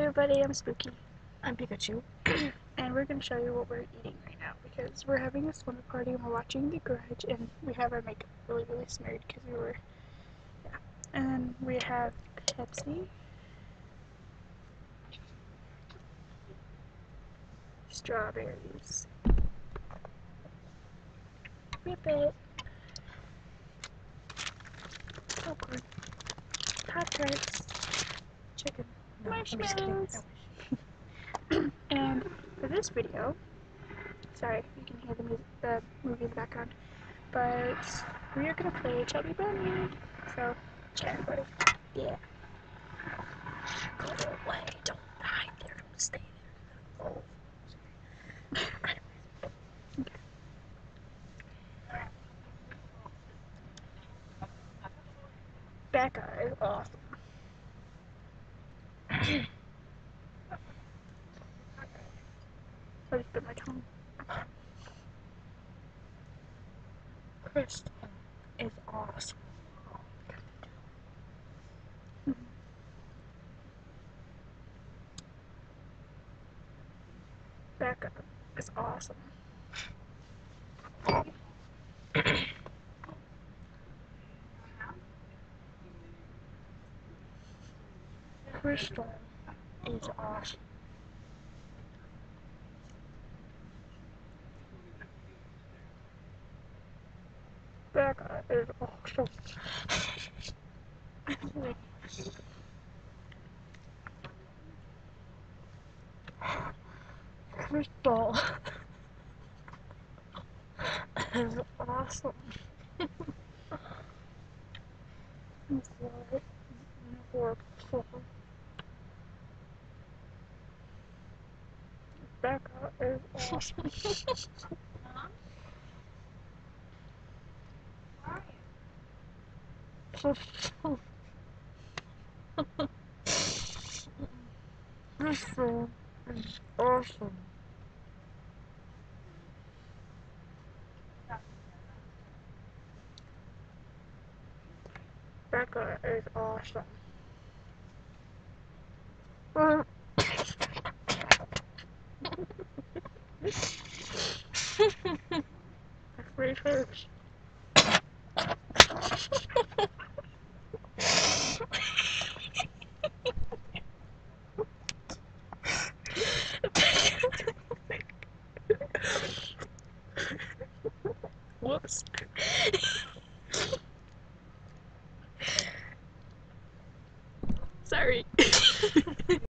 everybody, I'm Spooky, I'm Pikachu. and we're going to show you what we're eating right now because we're having a slumber party and we're watching The Grudge, and we have our makeup really smeared because we were, yeah. And then we have Pepsi, strawberries, Rip It, popcorn, Pop-Tarts, chicken, No, I'm just kidding. marshmallows. And for this video, sorry, you can hear the movie in the background, but we are going to play Chubby Bunny. So, chat buddy. Yeah. Go away. Don't hide there. Don't stay there. Oh. Becca is awesome. I just bit my tongue. Crystal is awesome. Becca is awesome. Crystal is awesome. Becca is awesome. Crystal is awesome. Becca is awesome. Crystal is awesome. Becca is awesome. My face hurts. Whoops. Sorry.